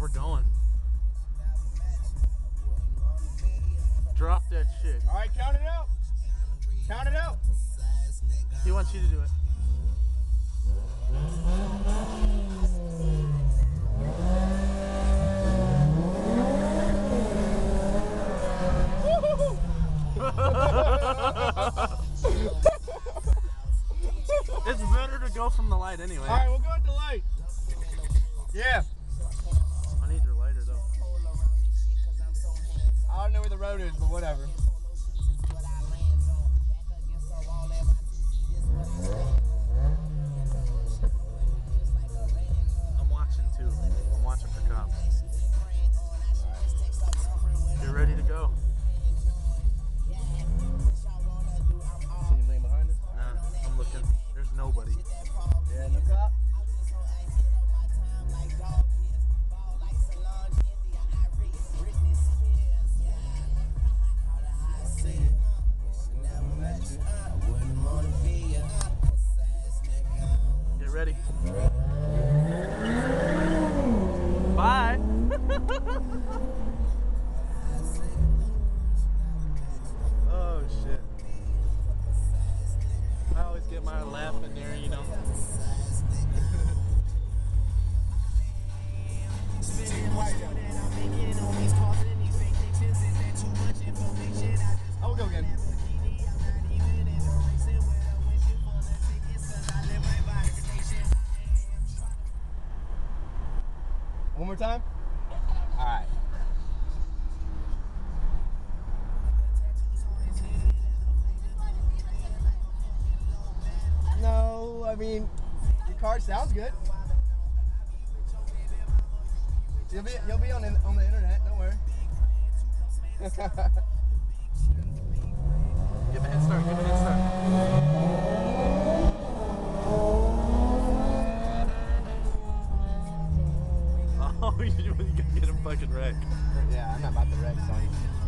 we're going. Drop that shit. All right, count it out. Count it out. He wants you to do it. It's better to go from the light anyway. All right, we'll go at the light. Yeah. I need your lighter though. I don't know where the road is, but whatever. I'm watching too. I'm watching for cops. Get ready to go. See anything behind us? Nah, I'm looking. There's nobody. Yeah, no cop. Get ready. Bye. Oh shit. I always get my laugh in there, you know. I will go again. One more time? All right. No, I mean, your car sounds good. You'll be on the internet, don't worry. Give a head start, give a head start. Oh, you're gonna get him fucking wrecked. Yeah, I'm not about to wreck, son.